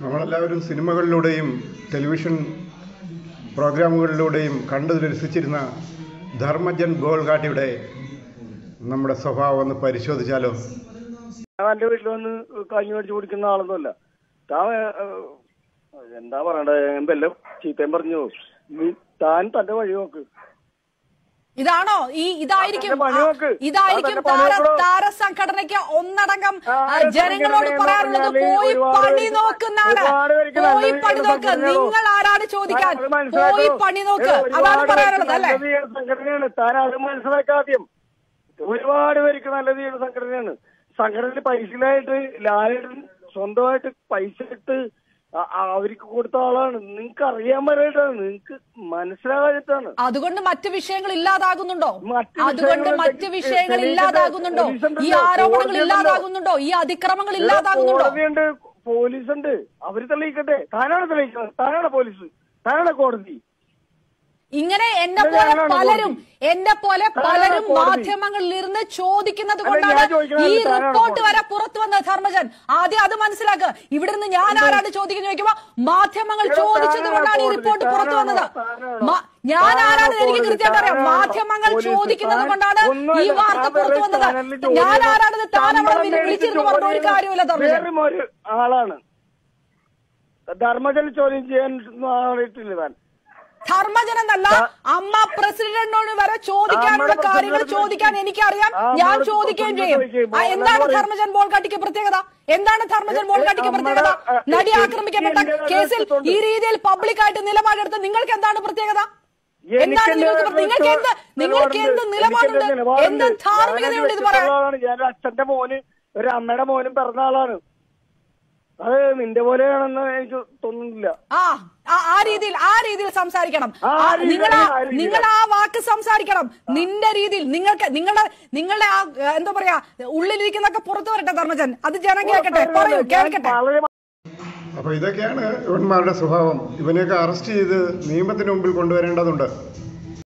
നമ്മളെല്ലാവരും സിനിമകളിലൂടെയും ടെലിവിഷൻ പ്രോഗ്രാമുകളിലൂടെയും കണ്ടു രസിച്ചിരുന്ന ധർമ്മജൻ ബോൾഗാട്ടിയുടെ നമ്മുടെ സ്വഭാവം ഒന്ന് പരിശോധിച്ചാലോ? എന്റെ വീട്ടിൽ വന്ന് കഞ്ഞി മേടിച്ച് കുടിക്കുന്ന ആളൊന്നുമല്ല. എന്താ പറയണ്ടേ, എന്തെല്ലാം ചീത്തയും പറഞ്ഞു. താൻ തന്റെ വഴി നോക്ക്. ഇതാണോ ഇതായിരിക്കും താരസംഘടനയ്ക്ക് ഒന്നടങ്കം ജനങ്ങളോട് പറയാനുള്ളത്? പോയി പണി നോക്കുന്നാണ്. പോയി പണി നോക്ക്. നിങ്ങൾ ആരാണ് ചോദിക്കാൻ? പോയി പണി നോക്ക്. അതാണ് പറയാനുള്ളത് അല്ലേ? സംഘടനയാണ്. താൻ അത് മനസ്സിലാക്കാദ്യം. ഒരുപാട് പേർക്ക് നല്ല ചെയ്യുന്ന സംഘടനയാണ്. സംഘടനയിൽ പൈസയിലായിട്ട് ലാലേട്ടൻ സ്വന്തമായിട്ട് പൈസ ഇട്ട് അവർക്ക് കൊടുത്ത ആളാണ്. നിങ്ങൾക്ക് അറിയാൻ പറ്റായിട്ടാണ്, നിങ്ങൾക്ക് മനസ്സിലാകാനായിട്ടാണ്. അതുകൊണ്ട് മറ്റു വിഷയങ്ങൾ ഇല്ലാതാകുന്നുണ്ടോ? അതുകൊണ്ട് മറ്റു വിഷയങ്ങൾ ഇല്ലാതാകുന്നുണ്ടോ? ഈ ആരോപണങ്ങൾ ഇല്ലാതാകുന്നുണ്ടോ? ഈ അതിക്രമങ്ങൾ ഇല്ലാതാകുന്നുണ്ടോ? കോടതിയുണ്ട്, പോലീസുണ്ട്, അവര് തെളിയിക്കട്ടെ. താനാണ് തെളിയിക്കുന്നത്, താനാണ് പോലീസ്, താനാണ് കോടതി. ഇങ്ങനെ എന്നെ പോലെ പലരും മാധ്യമങ്ങളിൽ ഇരുന്ന് ചോദിക്കുന്നത് കൊണ്ടാണ് ഈ റിപ്പോർട്ട് വരെ പുറത്തു വന്നത്. ധർമ്മജൻ, ആദ്യം അത് മനസ്സിലാക്കുക. ഇവിടെ നിന്ന് ഞാൻ ആരാണ് ചോദിക്കുന്നത് ചോദിക്കുമ്പോ മാധ്യമങ്ങൾ ചോദിച്ചത് കൊണ്ടാണ് ഈ റിപ്പോർട്ട് പുറത്തു വന്നത്. ഞാൻ ആരാണ് എനിക്ക് കൃത്യമായിട്ട് അറിയാം. മാധ്യമങ്ങൾ ചോദിക്കുന്നത് കൊണ്ടാണ് ഈ വാർത്ത പുറത്തു വന്നത്. ഞാൻ ആരാണെന്ന് താൻ അവിടെ വിളിച്ചിരുന്നു പറഞ്ഞ ഒരു കാര്യമില്ല. ധർമ്മജൻ ആളാണ്. ധർമ്മജൻ ചോദ്യം ചെയ്യാൻ ആളിട്ടില്ല. താൻ ധർമ്മജൻ എന്നല്ല, അമ്മ പ്രസിഡന്റിനോട് വരെ ചോദിക്കാനുള്ള കാര്യങ്ങൾ ചോദിക്കാൻ എനിക്കറിയാം. ഞാൻ ചോദിക്കുകയും ചെയ്യും. എന്താണ് ധർമ്മജൻ ബോൾഗാട്ടിക്ക് പ്രത്യേകത? എന്താണ് ധർമ്മജൻ ബോൾഗാട്ടിക്ക് പ്രത്യേകത? നടി ആക്രമിക്കപ്പെട്ട കേസിൽ ഈ രീതിയിൽ പബ്ലിക്കായിട്ട് നിലപാടെടുത്ത് നിങ്ങൾക്ക് എന്താണ് പ്രത്യേകത? എന്താണ് നിങ്ങൾക്ക് എന്ത് നിലപാടുണ്ട്? എന്ത് ധാർമ്മികതയുണ്ട് ഇത് പറയാൻ? ഞാൻ അച്ഛന്റെ മോന് ഒരു അമ്മയുടെ മോനും പിറന്ന ആളാണ്. അത് നിന്റെ പോലെയാണെന്ന് എനിക്ക് തോന്നുന്നില്ല. ആ രീതിയിൽ സംസാരിക്കണം. നിങ്ങൾ ആ വാക്ക് സംസാരിക്കണം. നിന്റെ രീതിയിൽ നിങ്ങളുടെ ആ എന്താ പറയാ ഉള്ളിലിരിക്കുന്നൊക്കെ പുറത്തു വരട്ടെ. ധർമ്മജൻ, അത് ജനം കേൾക്കട്ടെ, പറയൂ, കേൾക്കട്ടെ. അപ്പൊ ഇതൊക്കെയാണ് ഇവന്മാരുടെ സ്വഭാവം. ഇവനെയൊക്കെ അറസ്റ്റ് ചെയ്ത് നിയമത്തിന് മുമ്പിൽ കൊണ്ടുവരേണ്ടതുണ്ട്.